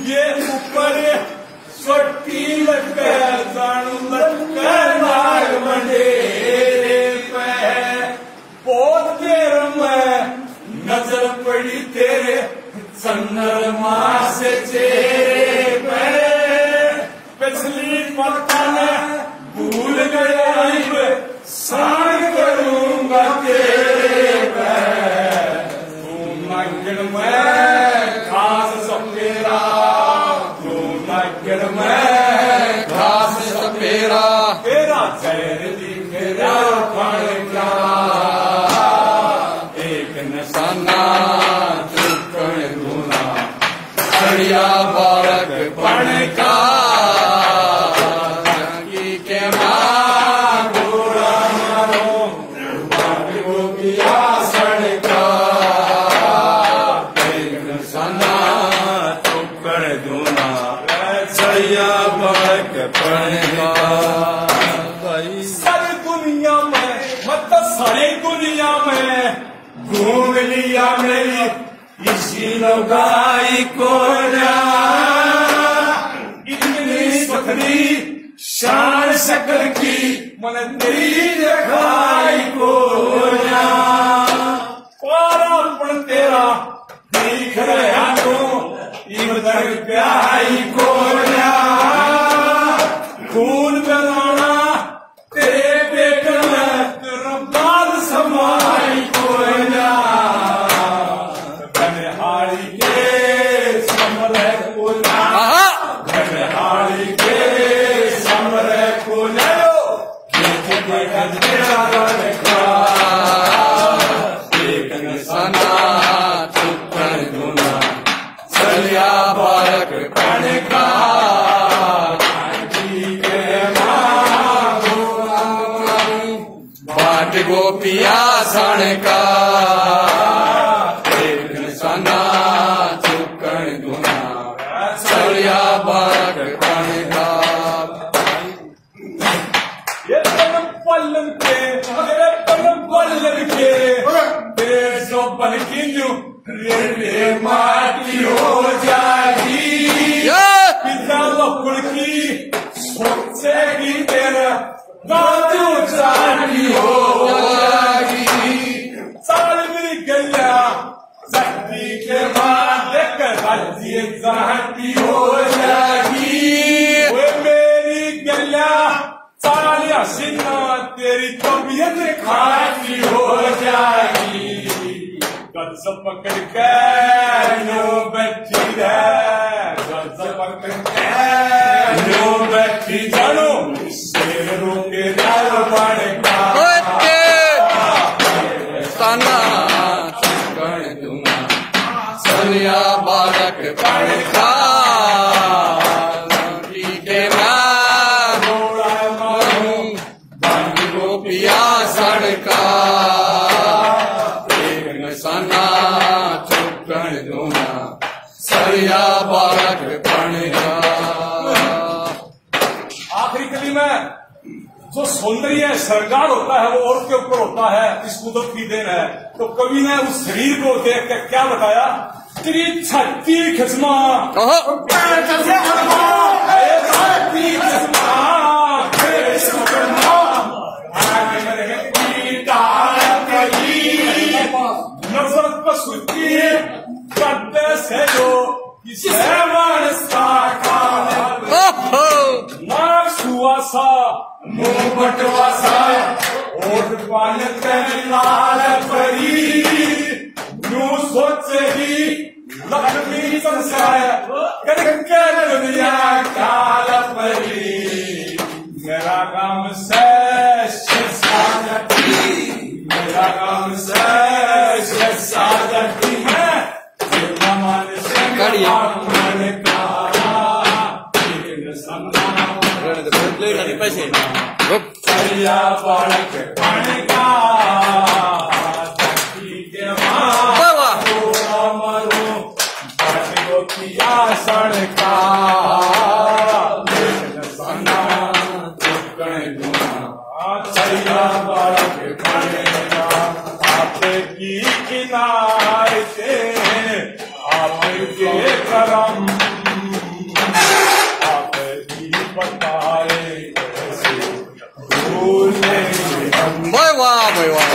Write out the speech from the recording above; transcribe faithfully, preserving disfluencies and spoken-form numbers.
ये ऊपर सोटी लगे जानू लगे नाग मंडेरे पे बहुत देर में नजर पड़ी तेरे चंद्रमा से चेहरे पे पिछली पलकन भूल गया साण करूंगा तेरे पे तू नगन में घास सपेरा तू नगन में घास सपेरा तेरा चैर दिखेरा फण का एक निशाना चुकन दूना सड़िया बालक पण का सारी दुनिया में मतलब सारी दुनिया में घूम लिया मेरी इसी लुगाई को इतनी सुथरी शान शक्ल की मन तेरी दिखाई को पारापन तेरा दिख रहा तो इधर प्याई को खून बनाना तेरे पेट में तेरा बाल समाई को बनिहारी के समरे को बनिहारी के समरे को एक निशाना चुकन दूना चलिया बालक पण का गोपिया सण का एक निशाना चुकन दूना चलिया बालक पण का ये पलम पल्लन के तेरे पलम पल्लन के तेरे जो बन की न्यू रे माटी हो जाएगी पिता लकुड़ की सोचेगी तेरा दादू जाती हो साल मेरी गैया शक्ति के बाद राज्य जाती हो जाएगी वो मेरी गैया साल हसीना तेरी तबीयत खाती हो जाएगी गज पकड़ के नो बैठी है गज पकड़ के नो बैठी जानो शेरों के दर पड़ेगा सना चुकन दूना चलिया बालक पण का के मैं गोपिया सड़का एक निशाना चुकन दूना चलिया बालक पण का आखिरी कली में जो सौंदर्य श्रृंगार होता है वो औरत के ऊपर होता है इस कुदरत की देन है तो कवि ने उस शरीर को देख कर क्या बताया तेरी छाती खिस्मा नफरत पर सुती करते से जो नाक सुवासा मुंह बटवासा ओठ पान लाल परी यूं सोचेगी लक्ष्मी संसार करके दुनिया काल परी मेरा काम से साजती मेरा काम से साजती है मन से पैसे चलिया बालक पण का मरो गोपिया सड़का चलिया बालक पण का आपकी किनारे से आपके करम वाह वाह